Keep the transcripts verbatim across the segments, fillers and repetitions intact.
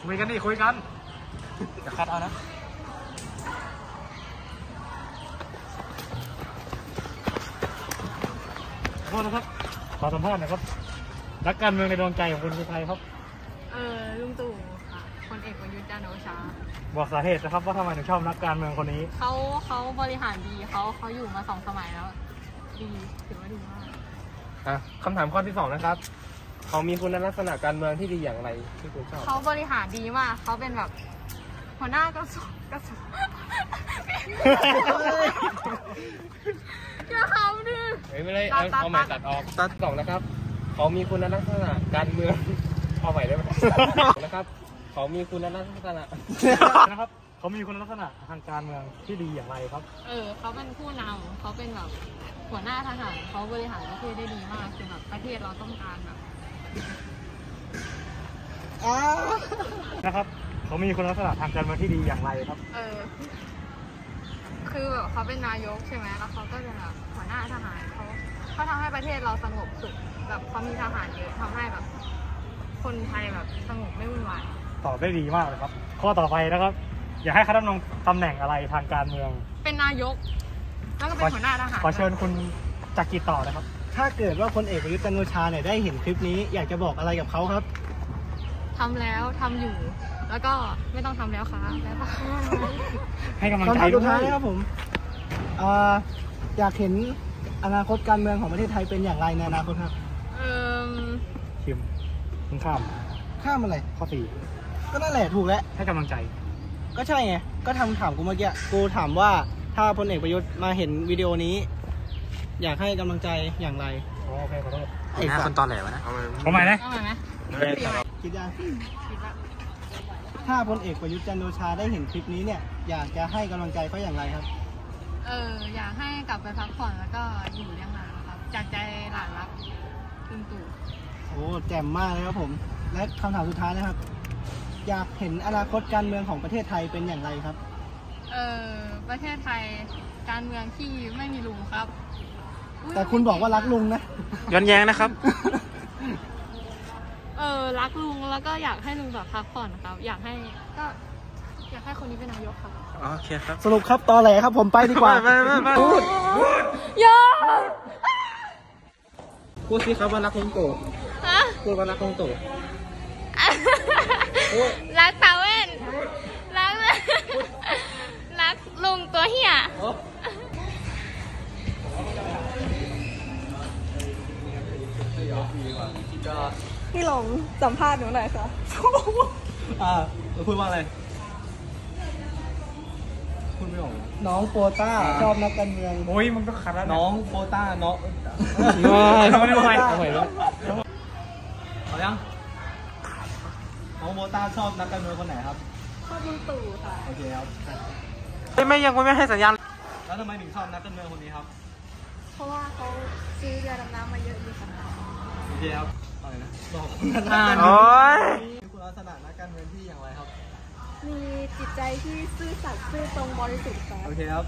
คุยกันดิคุยกันจะคัดเอานะขอโทษนะครับขอสัมภาษณ์นะครับนักการเมืองในดวงใจของคนคือใครครับเออลุงตู่ค่ะพลเอกประยุทธ์จันทร์โอชาบอกสาเหตุนะครับว่าทำไมถึงชอบนักการเมืองคนนี้เขาเขาบริหารดีเขาเขาอยู่มาสองสมัยแล้วดีถือว่าดีมากอ่ะคำถามข้อที่สองนะครับเขามีคุณลักษณะการเมืองที่ดีอย่างไรที่คุณชอบเขาบริหารดีมากเขาเป็นแบบหัวหน้ากระทรวงกระทรวงอย่าขำดิไม่เลยเอาเอาใหม่ตัดออกตัดสองนะครับเขามีคุณลักษณะการเมืองเอาใหม่ได้ไหมนะครับเขามีคุณลักษณะนะครับเขามีคุณลักษณะทางการเมืองที่ดีอย่างไรครับเออเขาเป็นผู้นำเขาเป็นแบบหัวหน้าทหารเขาบริหารประเทศได้ดีมากคือแบบประเทศเราต้องการแบบนะครับเขามีคุณลักษณะทางการเมืองที่ดีอย่างไรครับเออคือแบบเขาเป็นนายกใช่ไหมแล้วเขาก็จะแบบหัวหน้าทหารเขาเขาทำให้ประเทศเราสงบสุขแบบเขามีทหารเยอะทำให้แบบคนไทยแบบสงบไม่วุ่นวายตอบได้ดีมากเลยครับข้อต่อไปนะครับอยากให้เขาดำรงตำแหน่งอะไรทางการเมืองเป็นนายกแล้วก็เป็นหัวหน้าทหารขอเชิญคุณจักรีต่อนะครับถ้าเกิดว่าพลเอกประยุทธ์จันทร์โอชาเนี่ยได้เห็นคลิปนี้อยากจะบอกอะไรกับเขาครับทำแล้วทำอยู่แล้วก็ไม่ต้องทำแล้วค่ะแล้วก็ให้กำลังใจคำถามสุดท้ายนะครับผมอยากเห็นอนาคตการเมืองของประเทศไทยเป็นอย่างไรในอนาคตครับเออคิมคุณข้ามข้ามอะไรข้อสี่ก็นั่นแหละถูกแล้วให้กำลังใจก็ใช่ไงก็ทำถามกูเมื่อกี้กูถามว่าถ้าพลเอกประยุทธ์มาเห็นวิดีโอนี้อยากให้กำลังใจอย่างไรโอเคขอโทษไอ้คนตอนแหลวะนะเอาใหม่นะเอาใหม่ไหมคิดยังถ้าพลเอกประยุทธ์จันทร์โอชาได้เห็นคลิปนี้เนี่ยอยากจะให้กำลังใจเขาอย่างไรครับเอออยากให้กลับไปพักผ่อนแล้วก็อยู่เลี้ยงหลานครับจากใจหลานรักลุงตู่โอ้แจ่มมากเลยครับผมและคำถามสุดท้ายนะครับอยากเห็นอนาคตการเมืองของประเทศไทยเป็นอย่างไรครับเออประเทศไทยการเมืองที่ไม่มีลุงครับแต่คุณบอกว่ารักลุงนะย้อนแย้งนะครับเออรักลุงแล้วก็อยากให้ลุงแบบพักผ่อนครับอยากให้ก็อยากให้คนนี้เป็นนายกครับโอเคครับสรุปครับตอแหลครับผมไปดีกว่าไม่ไม่ไม่พูดอย่าพูดสิครับว่ารักลุงตู่พูดว่ารักลุงตู่รักตาเว่นรักรักลุงตัวเหี้ยพี่หลงสัมภาษณ์หนูหน่อยค่ะอ่าพูดว่าอะไรพูดไม่ออกน้องโปต้าชอบนักการเมืองโอ้ยมึงต้องขัดแล้วน้องโปต้าน้องไม่ไม่ไม่เอาใหม่แล้วเอายังน้องโปต้าชอบนักการเมืองคนไหนครับชอบลุงตู่ค่ะโอเคครับไม่ไม่ยังไม่ให้สัญญาณแล้วทำไมถึงชอบนักการเมืองคนนี้ครับเพราะว่าเขาซื้อเรือดำน้ำมาเยอะดีค่ะโอเคครับอะไรนะบอกคุณโอ้ยคุณลักษณะนักการเมืองที่อย่างไรครับมีจิตใจที่ซื่อสัตย์ซื่อตรงบริสุทธิ์ค่ะโอเคครับ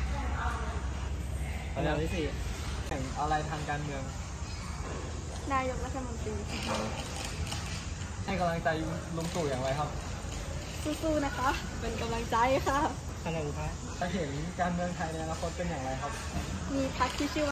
คำถามที่สี่แข่งอะไรทางการเมืองนายกรัฐมนตรีให้กำลังใจลุงตู่อย่างไรครับสู้ๆนะคะเป็นกำลังใจค่ะขณะสุดท้ายจะเห็นการเมืองไทยในอนาคตเป็นอย่างไรครับมีพรรคที่ชื่อ